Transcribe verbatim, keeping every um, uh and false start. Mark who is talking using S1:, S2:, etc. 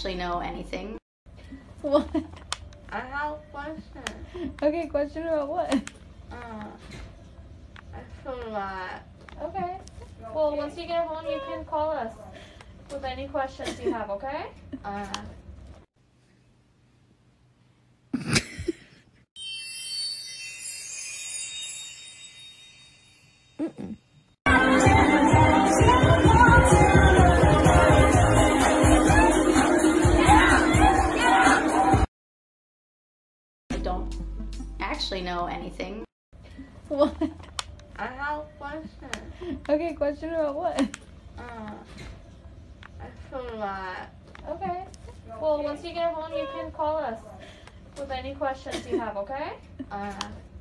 S1: actually know anything.
S2: What?
S3: I have a question.
S2: Okay, question about what?
S3: Uh, I forgot.
S4: Okay. Well, once you get home, you can call us with any questions you have, okay?
S3: Uh,
S1: I don't actually know anything.
S2: What?
S3: I have a question.
S2: Okay, question about what?
S3: Uh, I forgot.
S4: Okay. Well, once you get home, you can call us with any questions you have, okay?
S3: Uh,